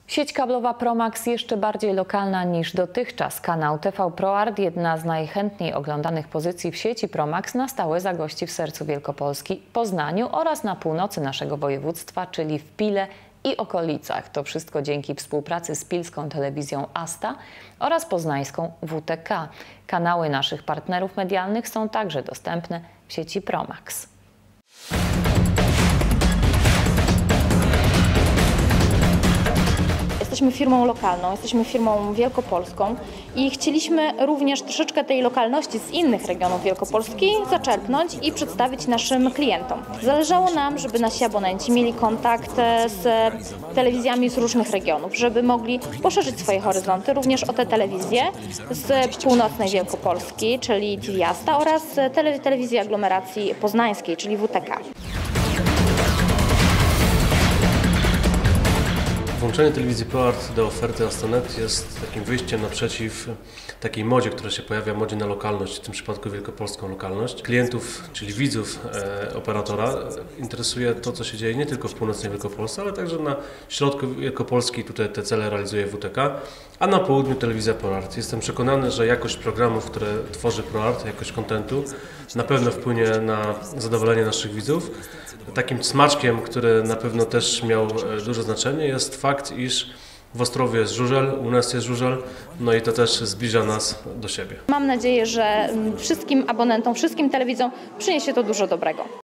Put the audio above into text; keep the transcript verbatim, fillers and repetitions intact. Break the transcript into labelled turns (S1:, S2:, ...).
S1: Sieć kablowa Promax jeszcze bardziej lokalna niż dotychczas. Kanał T V ProArt, jedna z najchętniej oglądanych pozycji w sieci Promax, na stałe zagości w sercu Wielkopolski, Poznaniu oraz na północy naszego województwa, czyli w Pile i okolicach. To wszystko dzięki współpracy z pilską telewizją Asta oraz poznańską W T K. Kanały naszych partnerów medialnych są także dostępne w sieci Promax.
S2: Jesteśmy firmą lokalną, jesteśmy firmą wielkopolską i chcieliśmy również troszeczkę tej lokalności z innych regionów Wielkopolski zaczerpnąć i przedstawić naszym klientom. Zależało nam, żeby nasi abonenci mieli kontakt z telewizjami z różnych regionów, żeby mogli poszerzyć swoje horyzonty również o te telewizje z północnej Wielkopolski, czyli T V Asta, oraz tele, telewizji aglomeracji poznańskiej, czyli W T K.
S3: Włączenie telewizji ProArt do oferty Asta kropka net jest takim wyjściem naprzeciw takiej modzie, która się pojawia, modzie na lokalność, w tym przypadku wielkopolską lokalność. Klientów, czyli widzów e, operatora, interesuje to, co się dzieje nie tylko w północnej Wielkopolsce, ale także na środku Wielkopolski. Tutaj te cele realizuje W T K, a na południu telewizja ProArt. Jestem przekonany, że jakość programów, które tworzy ProArt, jakość kontentu, na pewno wpłynie na zadowolenie naszych widzów. Takim smaczkiem, który na pewno też miał duże znaczenie, jest fakt, iż w Ostrowie jest żużel, u nas jest żużel, no i to też zbliża nas do siebie.
S2: Mam nadzieję, że wszystkim abonentom, wszystkim telewizjom przyniesie to dużo dobrego.